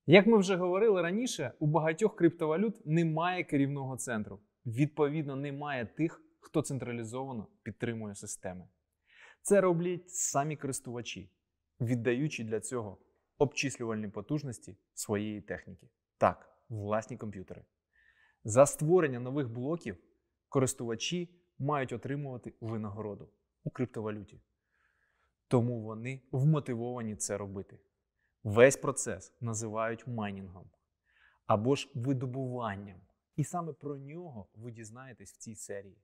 Як ми вже говорили раніше, у багатьох криптовалют немає керівного центру. Відповідно, немає тих, хто централізовано підтримує системи. Це роблять самі користувачі, віддаючи для цього обчислювальні потужності своєї техніки. Так, власні комп'ютери. За створення нових блоків користувачі мають отримувати винагороду у криптовалюті. Тому вони вмотивовані це робити. Весь процес називають майнінгом або ж видобуванням. І саме про нього ви дізнаєтесь в цій серії.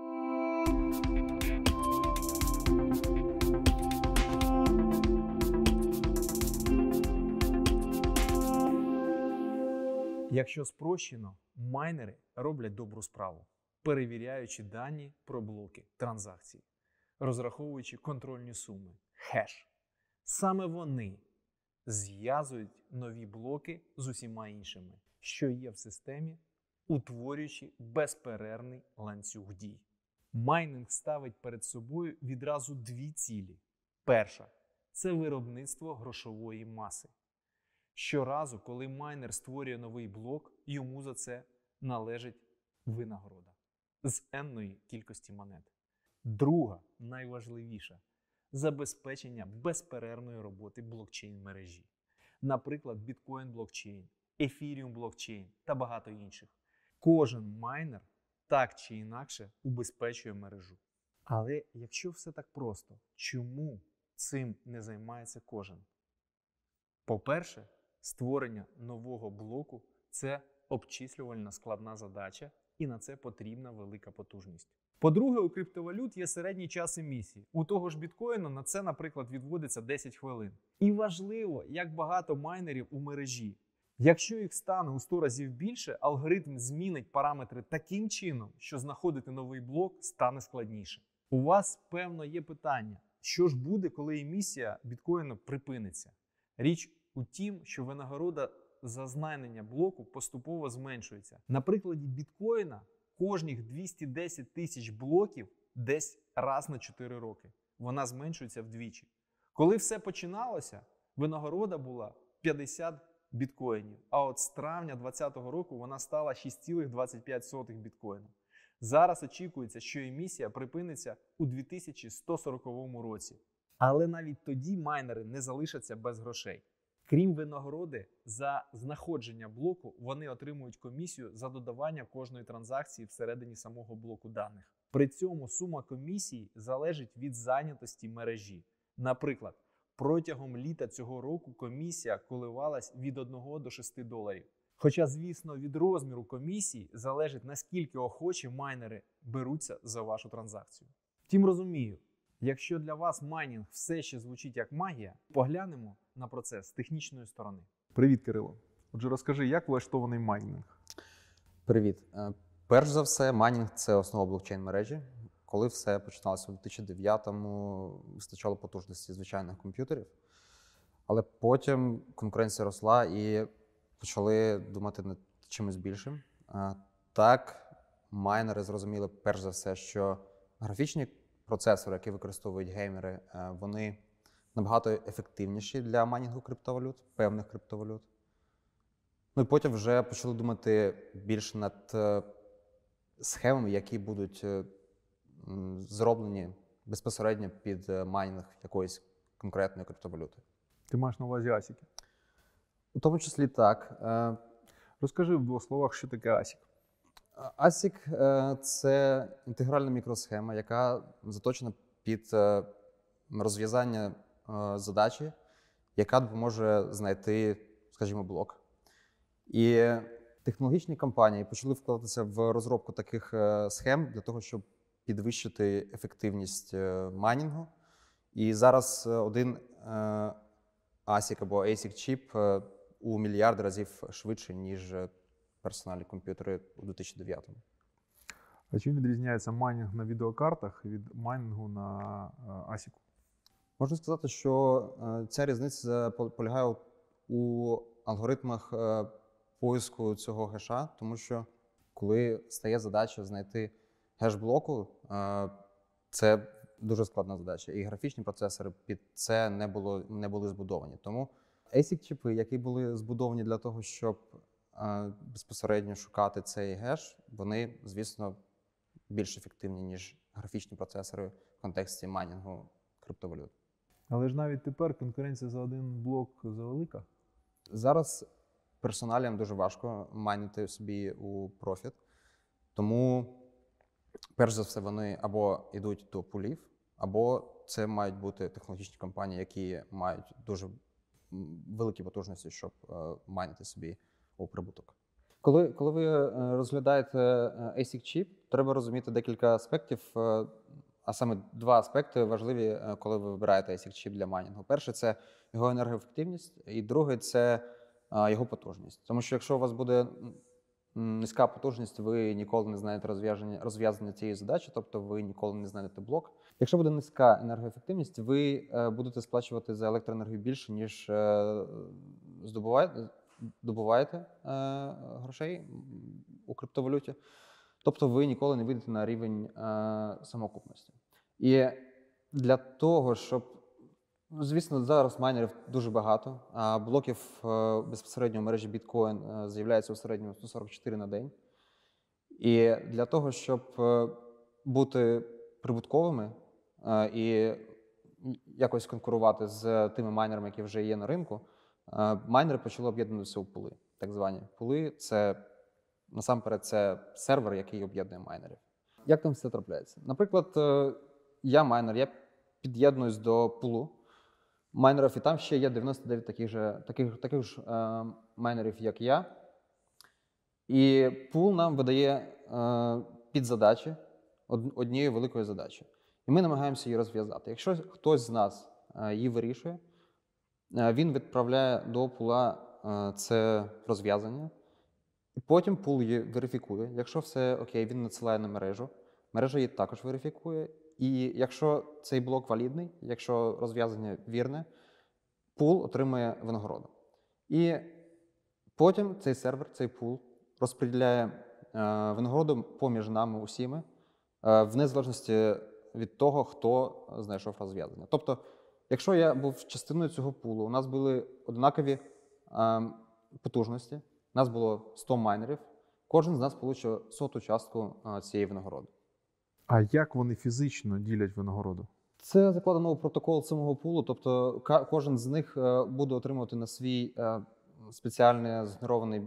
Якщо спрощено, майнери роблять добру справу, перевіряючи дані про блоки транзакцій, розраховуючи контрольні суми, хеш. Саме вони зв'язують нові блоки з усіма іншими, що є в системі, утворюючи безперервний ланцюг дій. Майнинг ставить перед собою відразу дві цілі. Перша – це виробництво грошової маси. Щоразу, коли майнер створює новий блок, йому за це належить винагорода з енної кількості монет. Друга, найважливіша – забезпечення безперервної роботи блокчейн-мережі. Наприклад, біткоін-блокчейн, ефіріум-блокчейн та багато інших. Кожен майнер так чи інакше убезпечує мережу. Але якщо все так просто, чому цим не займається кожен? По-перше, створення нового блоку – це обчислювальна складна задача, і на це потрібна велика потужність. По-друге, у криптовалют є середній час емісії. У того ж біткоїна на це, наприклад, відводиться 10 хвилин. І важливо, як багато майнерів у мережі. Якщо їх стане у 100 разів більше, алгоритм змінить параметри таким чином, що знаходити новий блок стане складніше. У вас, певно, є питання, що ж буде, коли емісія біткоїна припиниться? Річ у тім, що винагорода за знайдення блоку поступово зменшується. На прикладі біткоїна кожних 210 тисяч блоків десь раз на 4 роки. Вона зменшується вдвічі. Коли все починалося, винагорода була 50 біткоїнів. А от з травня 2020 року вона стала 6,25 біткоїна. Зараз очікується, що емісія припиниться у 2140 році. Але навіть тоді майнери не залишаться без грошей. Крім винагороди за знаходження блоку, вони отримують комісію за додавання кожної транзакції всередині самого блоку даних. При цьому сума комісії залежить від зайнятості мережі. Наприклад, протягом літа цього року комісія коливалась від 1 до 6 доларів. Хоча, звісно, від розміру комісії залежить, наскільки охочі майнери беруться за вашу транзакцію. Втім, розумію, якщо для вас майнінг все ще звучить як магія, поглянемо на процес з технічної сторони. Привіт, Кирило. Отже, розкажи, як влаштований майнінг? Привіт. Перш за все, майнінг – це основа блокчейн-мережі. Коли все починалося у 2009-му, вистачало потужності звичайних комп'ютерів. Але потім конкуренція росла і почали думати над чимось більшим. Так, майнери зрозуміли, перш за все, що графічні процесори, які використовують геймери, вони набагато ефективніші для майнінгу криптовалют, певних криптовалют. Ну і потім вже почали думати більше над схемами, які будуть зроблені безпосередньо під майнінг якоїсь конкретної криптовалюти. Ти маєш на увазі асіки? У тому числі так. Розкажи в 2 словах, що таке асік. ASIC – це інтегральна мікросхема, яка заточена під розв'язання задачі, яка допоможе знайти, скажімо, блок. І технологічні компанії почали вкладатися в розробку таких схем для того, щоб підвищити ефективність майнінгу. І зараз один ASIC або ASIC-чіп у мільярди разів швидше, ніж персональні комп'ютери у 2009-му. А чим відрізняється майнінг на відеокартах від майнінгу на асіку? Можна сказати, що ця різниця полягає у алгоритмах поиску цього геша, тому що коли стає задача знайти геш блоку, це дуже складна задача. І графічні процесори під це не були збудовані. Тому ASIC-чіпи, які були збудовані для того, щоб безпосередньо шукати цей геш, вони, звісно, більш ефективні, ніж графічні процесори в контексті майнінгу криптовалют. Але ж навіть тепер конкуренція за один блок завелика. Зараз персоналіям дуже важко майнити собі у профіт, тому, перш за все, вони або йдуть до пулів, або це мають бути технологічні компанії, які мають дуже великі потужності, щоб майнити собі у прибуток. Коли ви розглядаєте ASIC-чіп, треба розуміти декілька аспектів, а саме два аспекти важливі, коли ви вибираєте ASIC-чіп для майнінгу. Перше – це його енергоефективність, і друге – це його потужність. Тому що якщо у вас буде низька потужність, ви ніколи не знаєте розв'язання цієї задачі, тобто ви ніколи не знайдете блок. Якщо буде низька енергоефективність, ви будете сплачувати за електроенергію більше, ніж добуваєте грошей у криптовалюті. Тобто ви ніколи не вийдете на рівень самоокупності. І для того, щоб, звісно, зараз майнерів дуже багато, а блоків безпосередньо в мережі біткоін з'являється у середньому 144 на день. І для того, щоб бути прибутковими і якось конкурувати з тими майнерами, які вже є на ринку, майнери почали об'єднуватися у пули. Так звані пули – це насамперед це сервер, який об'єднує майнерів. Як там все трапляється? Наприклад, я майнер, я під'єднуюсь до пулу майнерів, і там ще є 99 таких ж майнерів, як я. І пул нам видає підзадачі однієї великої задачі. І ми намагаємося її розв'язати. Якщо хтось з нас її вирішує, він відправляє до пула це розв'язання, і потім пул її верифікує. Якщо все окей, він надсилає на мережу, мережа її також верифікує. І якщо цей блок валідний, якщо розв'язання вірне, пул отримує винагороду. І потім цей сервер, цей пул розподіляє винагороду поміж нами усіми, в незалежності від того, хто знайшов розв'язання. Тобто, якщо я був частиною цього пулу, у нас були однакові потужності, у нас було 100 майнерів, кожен з нас отримав 100-ту частку цієї винагороди. А як вони фізично ділять винагороду? Це закладено у протокол самого пулу, тобто кожен з них буде отримувати на свій спеціальний згенерований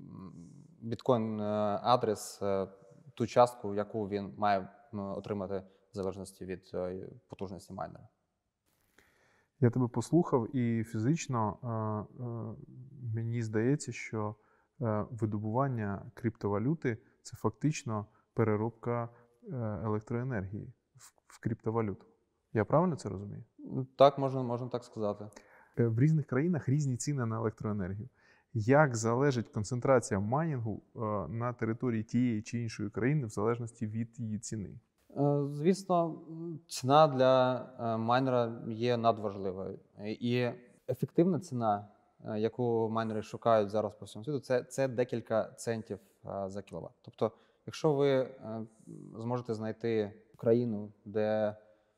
біткоін-адрес ту частку, яку він має отримати в залежності від потужності майнера. Я тебе послухав, і фізично мені здається, що видобування криптовалюти – це фактично переробка електроенергії в криптовалюту. Я правильно це розумію? Так, можна так сказати. В різних країнах різні ціни на електроенергію. Як залежить концентрація майнінгу на території тієї чи іншої країни в залежності від її ціни? Звісно, ціна для майнера є надважливою. І ефективна ціна, яку майнери шукають зараз по всьому світу, це декілька центів за кіловат. Тобто, якщо ви зможете знайти країну, де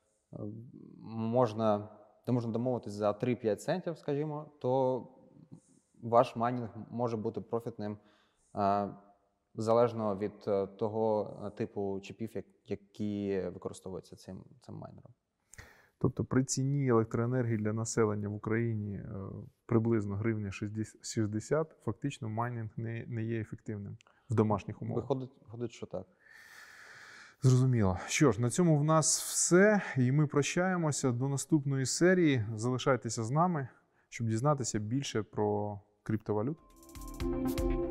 можна домовитися за 3-5 центів, скажімо, то ваш майнінг може бути профітним залежно від того типу чіпів, які використовуються цим майнером. Тобто при ціні електроенергії для населення в Україні приблизно гривня 60, фактично майнінг не є ефективним в домашніх умовах? Виходить, що так. Зрозуміло. Що ж, на цьому в нас все. І ми прощаємося до наступної серії. Залишайтеся з нами, щоб дізнатися більше про криптовалюту.